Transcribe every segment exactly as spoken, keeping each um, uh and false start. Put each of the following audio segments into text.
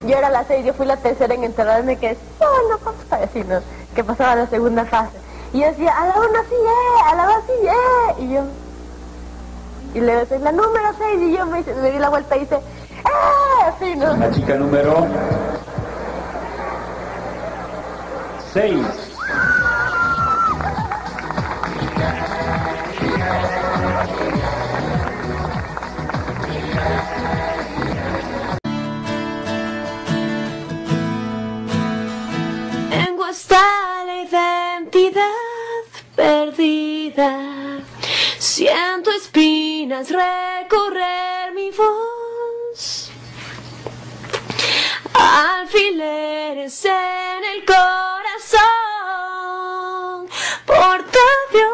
Yo era la seis, yo fui la tercera en enterarme que, oh, no, vamos a decir, ¿no? Que pasaba la segunda fase. Y yo decía, a la una sí, eh, a la dos sí, eh. Y yo, y luego soy la número seis, y yo me, me di la vuelta y hice, eh, sí, ¿no? La chica número seis. Tengo hasta la identidad perdida. Siento espinas recorrer mi voz. Alfileres en el corazón. Porta Dios.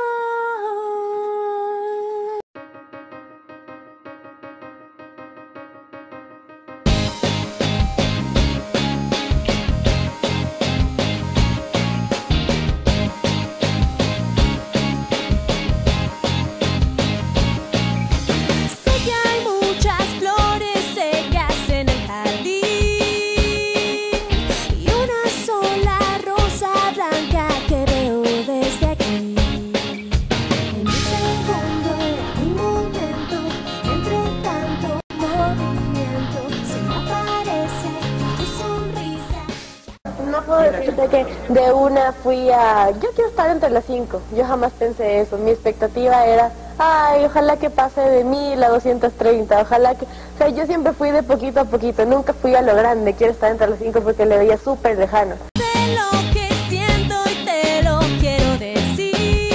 No puedo decirte que de una fui a... Yo quiero estar entre las cinco. Yo jamás pensé eso. Mi expectativa era, ay, ojalá que pase de mil a doscientos treinta. Ojalá que... O sea, yo siempre fui de poquito a poquito. Nunca fui a lo grande. Quiero estar entre las cinco porque le veía súper lejano. Sé lo que siento y te lo quiero decir,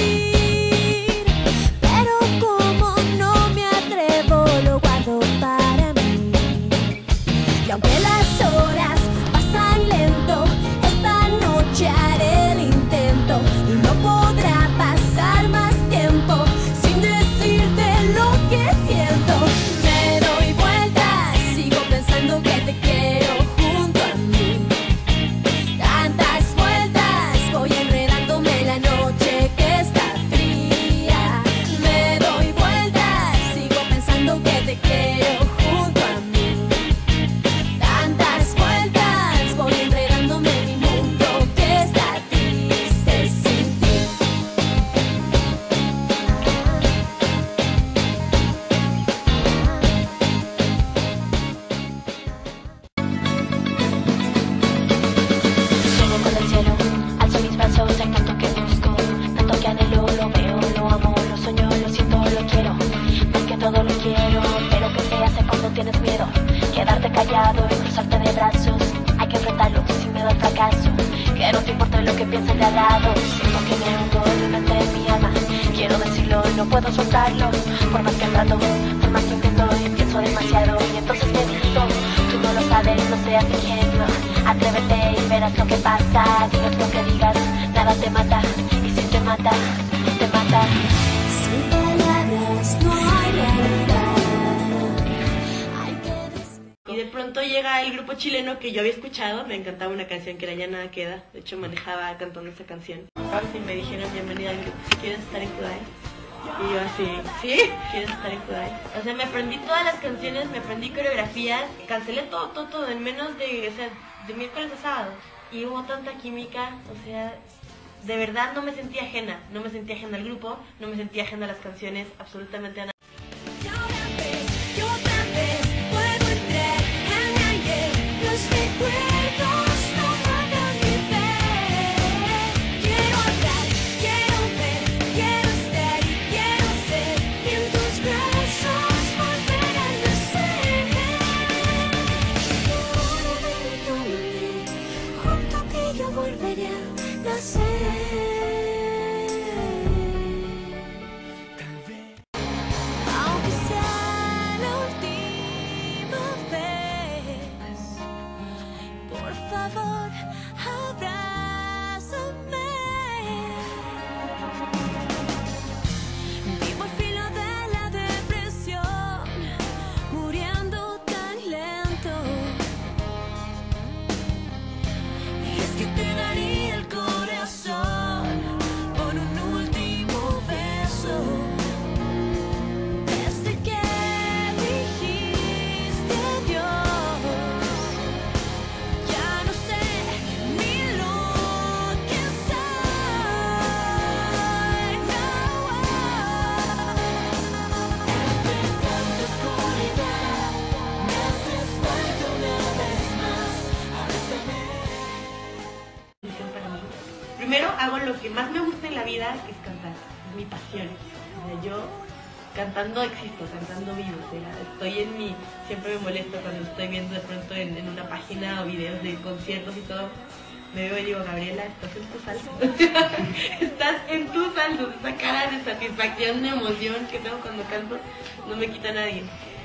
pero como no me atrevo, lo guardo para mí. Y aunque las horas pasan lento, esta noche haré el intento y no podrá pasar más tiempo sin decirte lo que siento. Me doy vueltas, sigo pensando que te quiero junto a mí. Tantas vueltas, voy enredándome la noche que está fría. Me doy vueltas, sigo pensando que te quiero junto a mí. Tantas vueltas, voy enredándome en mi mundo que está triste sin ti. Llego con el cielo, alzo mis brazos, hay tanto que busco, tanto que anhelo, lo veo, lo amo, lo sueño, lo siento, lo quiero, más que todo lo quiero, pero ¿qué se hace cuando tienes miedo? Quedarte callado y cruzarte de brazos, hay que enfrentarlo sin miedo al fracaso, que no te importe lo que piensen de al lado, siento que me hundo en una entre mi alma, quiero decirlo y no puedo soltarlo, por más que trato, por más que intento y pienso demasiado y entonces me digo, tú no lo sabes, no seas ingenuo, atrévete y verás lo que pasa, digas lo que digas, nada te mata, y si te mata, te mata. Sin palabras no hay realidad. Hay que Y de pronto llega el grupo chileno que yo había escuchado, me encantaba una canción que era Ya Nada Queda, de hecho manejaba cantando esa canción. Y me dijeron bienvenida al grupo, si quieres estar en Kudai. Y yo así, ¿sí? ¿Quieres estar en Kudai? O sea, me aprendí todas las canciones, me aprendí coreografías, cancelé todo, todo, todo en menos de, o sea, de miércoles a sábado. Y hubo tanta química, o sea, de verdad no me sentía ajena, no me sentía ajena al grupo, no me sentía ajena a las canciones, absolutamente a nada. Y otra vez, y otra vez, puedo entrar en aire, los recuerdos no hagan mi fe. Quiero hablar, quiero ver, quiero estar y quiero ser, y en tus brazos volver a nacer. Junto que yo volveré a nacer. que más me gusta en la vida es cantar, es mi pasión. O sea, yo cantando existo, cantando vivo, o sea, estoy en mi, siempre me molesto cuando estoy viendo de pronto en, en una página o videos de conciertos y todo, me veo y digo, Gabriela, estás en tu salsa, estás en tu salsa, esa cara de satisfacción, de emoción que tengo cuando canto, no me quita nadie.